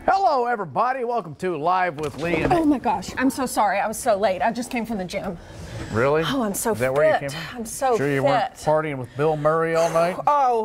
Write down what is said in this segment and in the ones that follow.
Hello, everybody. Welcome to Live with Lee. And oh my gosh, I'm so sorry. I was so late. I just came from the gym. Really? Oh, I'm so Is that fit. where you came from? I'm so sure fit. you weren't partying with Bill Murray all night?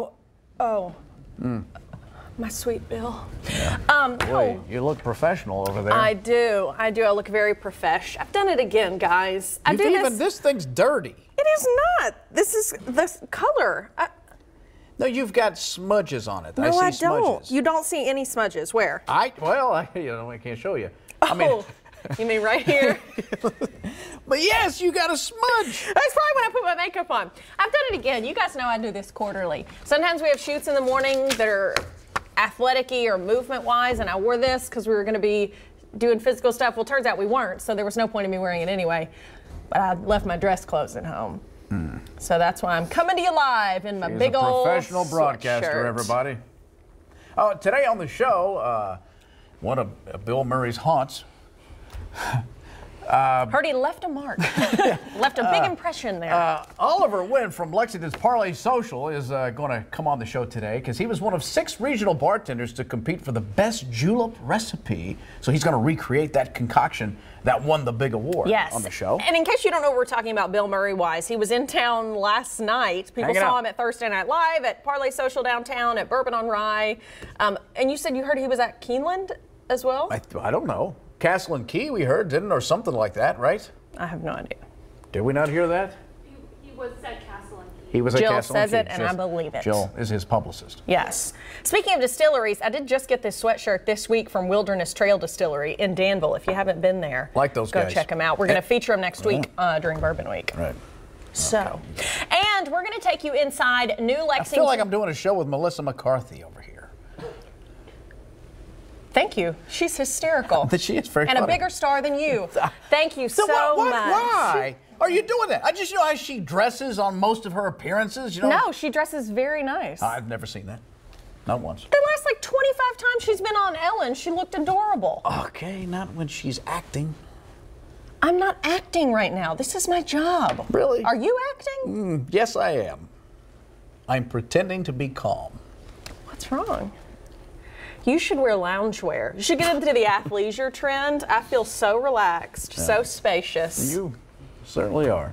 My sweet Bill. Yeah. Boy, you look professional over there. I do. I look very profesh. I've done it again, guys. This thing's dirty. It is not. This is this color. No, you've got smudges on it. No, I see don't. smudges. You don't see any smudges. Where? I can't show you. Oh, I mean, you mean right here? but yes, you got a smudge. That's probably when I put my makeup on. I've done it again. You guys know I do this quarterly. Sometimes we have shoots in the morning that are athletic-y or movement-wise, and I wore this because we were going to be doing physical stuff. Well, turns out we weren't, so there was no point in me wearing it anyway. But I left my dress clothes at home. So that's why I'm coming to you live in my big old professional broadcaster, sweatshirt. everybody. Oh, today on the show, one of Bill Murray's haunts. Heard he left a mark. Left a big impression there. Oliver Wynn from Lexington's Parlay Social is going to come on the show today because he was one of 6 regional bartenders to compete for the best julep recipe. So he's going to recreate that concoction that won the big award on the show. And in case you don't know what we're talking about Bill Murray-wise, he was in town last night. People saw him at Thursday Night Live, at Parlay Social downtown, at Bourbon on Rye. And you said you heard he was at Keeneland as well? I don't know. Castle and Key, we heard, didn't, or something like that, right? I have no idea. Did we not hear that? He was at Castle and Key. He was at Jill Castle and Key. says it, and I believe it. Jill is his publicist. Yes. Speaking of distilleries, I did just get this sweatshirt this week from Wilderness Trail Distillery in Danville. If you haven't been there, like those guys. Go check them out. We're going to feature them next week during Bourbon Week. Right. So, and we're going to take you inside New Lexington. I feel like I'm doing a show with Melissa McCarthy over here. Thank you. She's hysterical. She is very And funny. a bigger star than you. Thank you so much. Why are you doing that? I just know how she dresses on most of her appearances. You know? No, she dresses very nice. I've never seen that. Not once. The last like 25 times she's been on Ellen, she looked adorable. Okay, not when she's acting. I'm not acting right now. This is my job. Really? Are you acting? Yes, I am. I'm pretending to be calm. What's wrong? You should wear loungewear. You should get into the athleisure trend. I feel so relaxed, so spacious. You certainly are.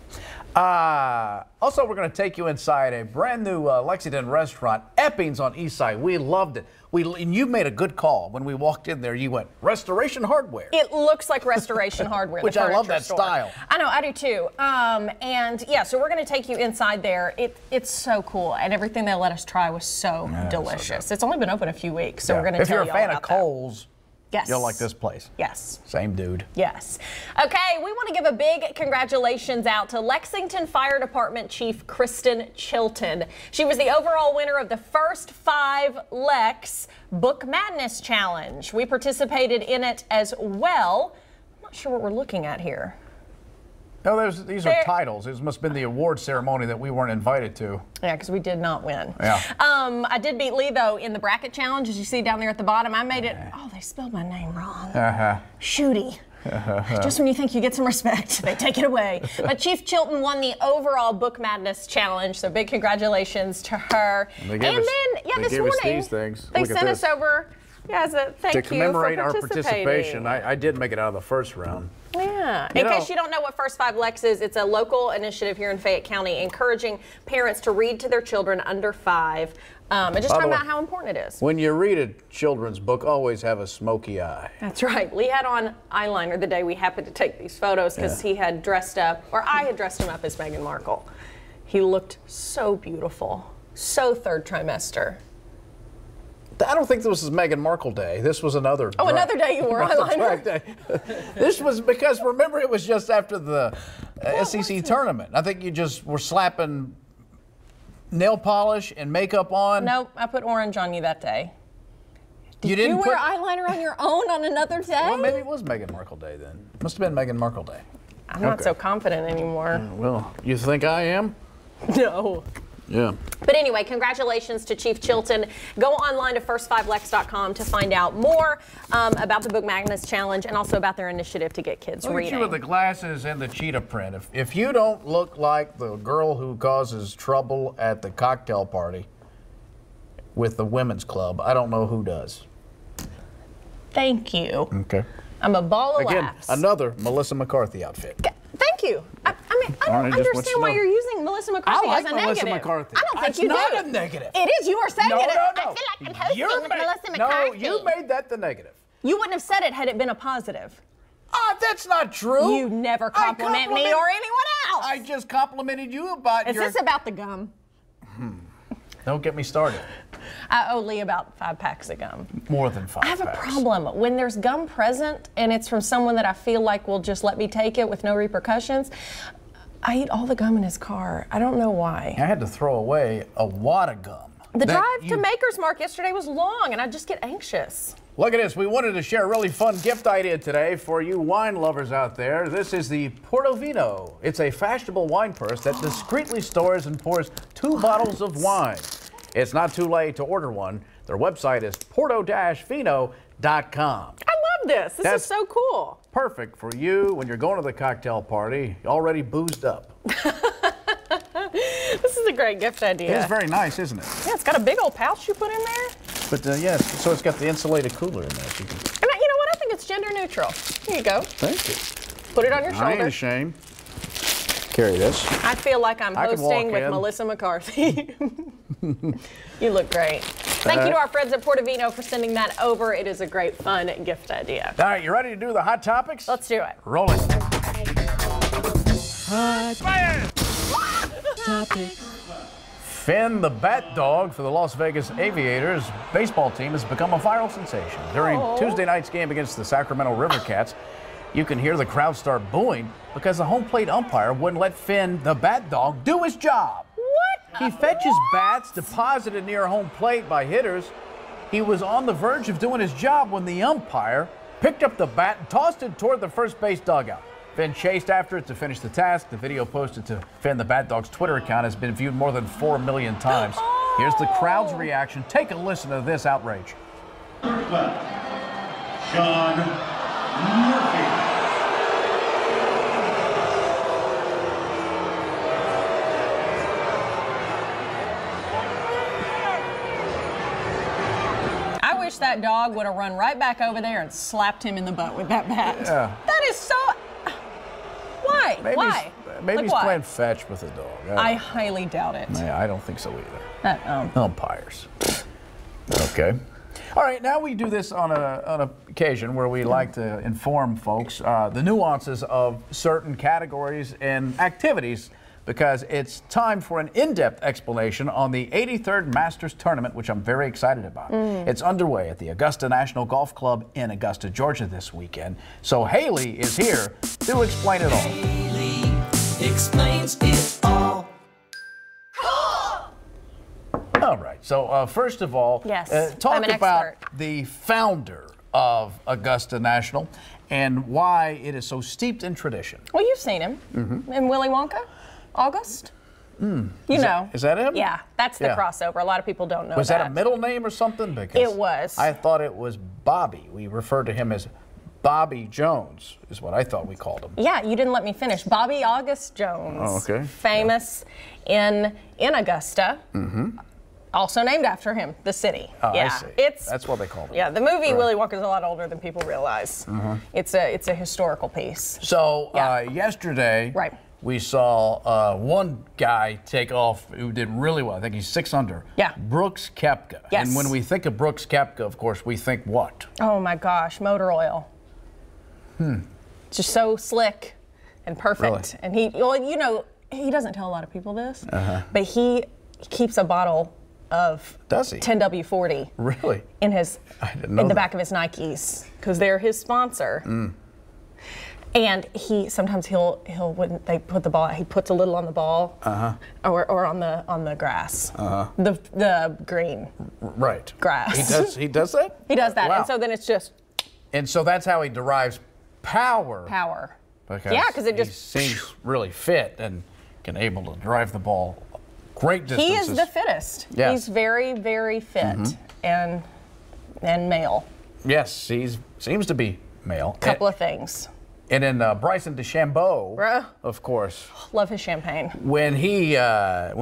Also, we're going to take you inside a brand new Lexington restaurant, Epping's on East Side. We loved it. And you made a good call. When we walked in there, you went, Restoration Hardware. It looks like Restoration Hardware. Which I love that style. I know, I do too. And yeah, so we're going to take you inside there. It's so cool. And everything they let us try was so delicious. It's only been open a few weeks, so we're going to tell you all about that. If you're a fan of Kohl's, yes, you'll like this place. Yes. Same dude. Yes. Okay, we want to give a big congratulations out to Lexington Fire Department Chief Kristen Chilton. She was the overall winner of the first 5 Lex Book Madness Challenge. We participated in it as well. I'm not sure what we're looking at here. No, these are titles. It must have been the award ceremony that we weren't invited to. Yeah, because we did not win. Yeah. I did beat Lee, though, in the bracket challenge, as you see down there at the bottom. I made it. Oh, they spelled my name wrong. Shooty. Just when you think you get some respect, they take it away. But Chief Chilton won the overall Book Madness Challenge, so big congratulations to her. This morning, they sent us over as a thank you for participating. To commemorate our participation, I did make it out of the first round. Yeah. In case you don't know what First 5 Lex is, it's a local initiative here in Fayette County encouraging parents to read to their children under 5 and just talking about how important it is. When you read a children's book, always have a smoky eye. That's right. Lee had on eyeliner the day we happened to take these photos because he had dressed up, or I had dressed him up as Meghan Markle. He looked so beautiful, so 3rd trimester. I don't think this was Meghan Markle Day. This was another. Oh, another day you wore eyeliner. Day. This was because, remember, it was just after the SEC tournament. I think you just were slapping nail polish and makeup on. Nope, I put orange on you that day. Did you wear eyeliner on your own on another day? Well, maybe it was Meghan Markle Day then. Must have been Meghan Markle Day. I'm not so confident anymore. Well, you think I am? No. Yeah. But anyway, congratulations to Chief Chilton. Go online to first5lex.com to find out more about the Book Madness Challenge and also about their initiative to get kids reading. Look at you with the glasses and the cheetah print. If you don't look like the girl who causes trouble at the cocktail party with the women's club, I don't know who does. Thank you. Okay. I'm a ball of Again, laughs. another Melissa McCarthy outfit. Thank you. I mean, I All right, don't just want you understand to why know. you're using Melissa McCarthy I like as a Melissa negative. McCarthy. I don't think It's you not do. a negative. It is. You are saying No, it. no, no. I feel like I'm hosting You're with ma- Melissa McCarthy. No, you made that the negative. You wouldn't have said it had it been a positive. That's not true. You never compliment me or anyone else. I just complimented you about Is your... this about the gum? Don't get me started. I owe Lee about 5 packs of gum. More than 5 I have a packs. problem. When there's gum present and it's from someone that I feel like will just let me take it with no repercussions, I eat all the gum in his car. I don't know why. I had to throw away a wad of gum. The drive to Maker's Mark yesterday was long, and I just get anxious. Look at this. We wanted to share a really fun gift idea today for you wine lovers out there. This is the Portovino. It's a fashionable wine purse that discreetly stores and pours 2 bottles of wine. It's not too late to order one. Their website is porto-vino.com. I love this. This That's is so cool. Perfect for you when you're going to the cocktail party, already boozed up. This is a great gift idea. It's very nice, isn't it? Yeah, it's got a big old pouch you put in there. But yes, so it's got the insulated cooler in there. So you can... And you know what? I think it's gender neutral. Here you go. Thank you. Put it on your I ain't shoulder. ashamed. Carry this. I feel like I'm I can walk hosting with in. Melissa McCarthy. You look great. Thank you to our friends at Portovino for sending that over. It is a great, fun gift idea. All right, you ready to do the hot topics? Let's do it. Roll it. Finn the Bat Dog for the Las Vegas Aviators baseball team has become a viral sensation. During Tuesday night's game against the Sacramento River Cats, you can hear the crowd start booing because the home plate umpire wouldn't let Finn the Bat Dog do his job. What? He fetches bats deposited near home plate by hitters. He was on the verge of doing his job when the umpire picked up the bat and tossed it toward the first base dugout. Finn chased after it to finish the task. The video posted to Finn the Bat Dog's Twitter account has been viewed more than 4 million times. Here's the crowd's reaction. Take a listen to this outrage. Sean Murphy. I wish that dog would have run right back over there and slapped him in the butt with that bat. Yeah. That is so... Why? Maybe Why? Maybe Like he's why? playing fetch with the dog. I highly doubt it. Yeah, I don't think so either. Oh. Umpires. Okay. All right, now we do this on an occasion where we like to inform folks the nuances of certain categories and activities, because it's time for an in-depth explanation on the 83rd Masters Tournament, which I'm very excited about. It's underway at the Augusta National Golf Club in Augusta, Georgia this weekend. So Haley is here to explain it all. Haley explains it all. All right, so first of all, Yes, talk I'm an about expert. the founder of Augusta National and why it is so steeped in tradition. Well, you've seen him in Willy Wonka, August. You know. Is that him? Yeah, that's the Yeah. crossover. A lot of people don't know Was that a middle name or something? Because It was. I thought it was Bobby. We referred to him as Bobby Jones, is what I thought we called him. Yeah, you didn't let me finish. Bobby August Jones. Oh, okay. Famous in Augusta. Also named after him, the city. Oh, yeah, I see. That's what they called him. Yeah, the movie Willy Wonka is a lot older than people realize. It's a historical piece. So Yeah. yesterday, Right. we saw one guy take off who did really well. I think he's 6 under. Yeah. Brooks Koepka. Yes. And when we think of Brooks Koepka, of course, we think what? Oh my gosh, motor oil. Just so slick and perfect. Really? And he doesn't tell a lot of people this, but he keeps a bottle of Does he? 10W40 Really? in his I didn't know in the that. back of his Nikes because they're his sponsor. And he'll when they put the ball, he puts a little on the ball, or on the grass, the green Right. grass. He does that? He does that, Wow. and so then it's just And so that's how he derives power. power. Because Yeah, 'cause it he just- seems really fit and can able to drive the ball great He distances. is the fittest. Yes. He's very, very fit and male. Yes, he seems to be male. Couple of things. And then Bryson DeChambeau, Bruh. of course, Love his champagne. when he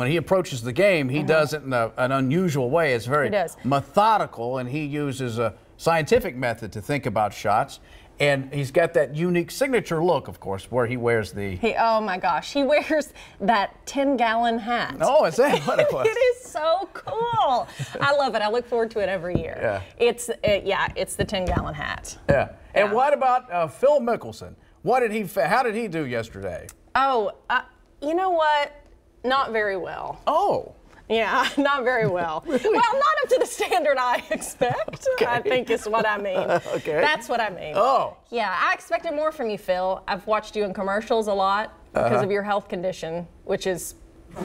approaches the game, he does it in an unusual way. It's very He does. methodical, and he uses scientific method to think about shots. And he's got that unique signature look, of course, where he wears the... Oh my gosh, he wears that 10-gallon hat. Oh, is that what it was? It is so cool. I love it. I look forward to it every year. Yeah. It's the 10-gallon hat. Yeah. And Yeah. what about Phil Mickelson? How did he do yesterday? Oh, you know what? Not very well. Oh. Yeah, not very well. Really? Well, not up to the standard I expect, Okay. I think is what I mean. Okay. That's what I mean. Oh. Yeah, I expected more from you, Phil. I've watched you in commercials a lot because of your health condition, which is...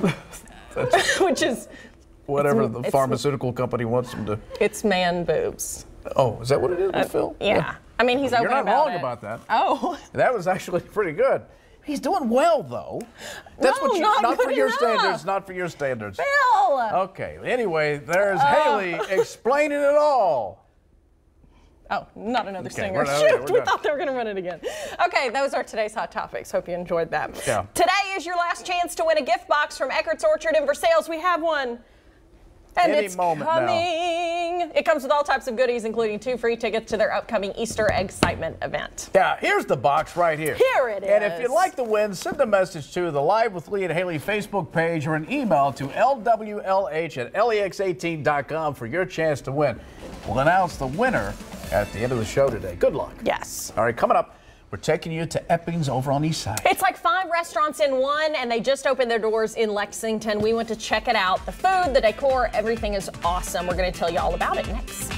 Whatever the it's- pharmaceutical company wants him to... It's man boobs. Oh, is that what it is with Phil? Yeah. I mean, he's open You're not about wrong it. about that. Oh. That was actually pretty good. He's doing well, though. That's No, what you... not for good your enough. standards, not for your standards. Phil! Okay, anyway, there's Haley explaining it all. Oh, not another Okay, singer. we're done. Shoot, We're we done. thought they were going to run it again. Okay, those are today's hot topics. Hope you enjoyed that. Yeah. Today is your last chance to win a gift box from Eckert's Orchard in Versailles. We have one. And Any it's moment now. coming. It comes with all types of goodies, including 2 free tickets to their upcoming Easter Excitement event. Yeah, here's the box right here. Here it And if is. you'd like to win, send a message to the Live with Lee and Haley Facebook page or an email to lwlh@lex18.com for your chance to win. We'll announce the winner at the end of the show today. Good luck. Yes. All right, coming up, we're taking you to Epping's over on East Side. It's like 5 restaurants in one, and they just opened their doors in Lexington. We went to check it out. The food, the decor, everything is awesome. We're going to tell you all about it next.